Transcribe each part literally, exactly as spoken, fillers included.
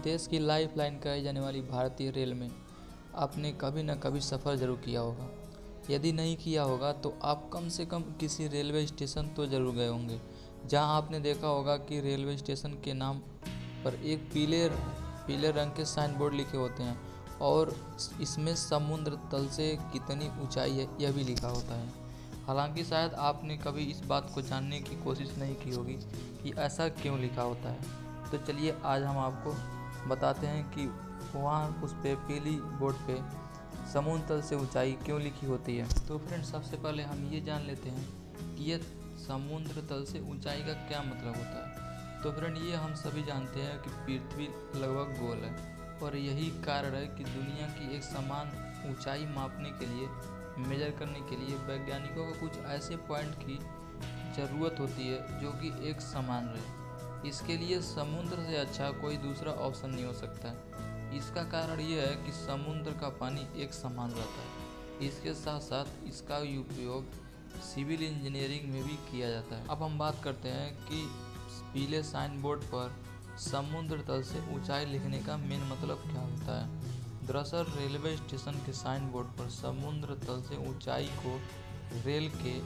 देश की लाइफलाइन कही जाने वाली भारतीय रेल में आपने कभी न कभी सफ़र ज़रूर किया होगा। यदि नहीं किया होगा तो आप कम से कम किसी रेलवे स्टेशन तो ज़रूर गए होंगे, जहां आपने देखा होगा कि रेलवे स्टेशन के नाम पर एक पीले पीले रंग के साइन बोर्ड लिखे होते हैं और इसमें समुद्र तल से कितनी ऊंचाई है यह भी लिखा होता है। हालांकि शायद आपने कभी इस बात को जानने की कोशिश नहीं की होगी कि ऐसा क्यों लिखा होता है। तो चलिए आज हम आपको बताते हैं कि वहाँ उस पे पीली बोर्ड पे समुद्र तल से ऊंचाई क्यों लिखी होती है। तो फ्रेंड, सबसे पहले हम ये जान लेते हैं कि ये समुद्र तल से ऊंचाई का क्या मतलब होता है। तो फ्रेंड, ये हम सभी जानते हैं कि पृथ्वी लगभग गोल है और यही कारण है कि दुनिया की एक समान ऊंचाई मापने के लिए, मेजर करने के लिए वैज्ञानिकों को कुछ ऐसे पॉइंट की ज़रूरत होती है जो कि एक समान रहे। इसके लिए समुद्र से अच्छा कोई दूसरा ऑप्शन नहीं हो सकता है। इसका कारण यह है कि समुद्र का पानी एक समान रहता है। इसके साथ साथ इसका उपयोग सिविल इंजीनियरिंग में भी किया जाता है। अब हम बात करते हैं कि पीले साइन बोर्ड पर समुद्र तल से ऊंचाई लिखने का मेन मतलब क्या होता है। दरअसल रेलवे स्टेशन के साइन बोर्ड पर समुद्र तल से ऊंचाई को रेल के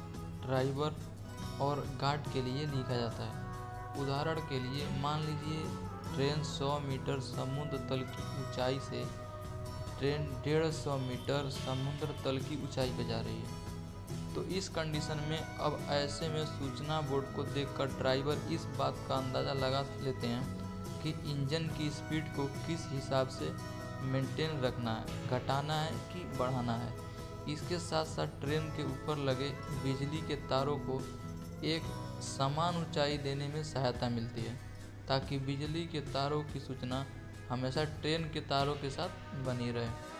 ड्राइवर और गार्ड के लिए लिखा जाता है। उदाहरण के लिए मान लीजिए ट्रेन सौ मीटर समुद्र तल की ऊंचाई से ट्रेन डेढ़ सौ मीटर समुद्र तल की ऊंचाई पर जा रही है। तो इस कंडीशन में अब ऐसे में सूचना बोर्ड को देखकर ड्राइवर इस बात का अंदाज़ा लगा लेते हैं कि इंजन की स्पीड को किस हिसाब से मेंटेन रखना है, घटाना है कि बढ़ाना है। इसके साथ साथ ट्रेन के ऊपर लगे बिजली के तारों को एक समान ऊंचाई देने में सहायता मिलती है, ताकि बिजली के तारों की सूचना हमेशा ट्रेन के तारों के साथ बनी रहे।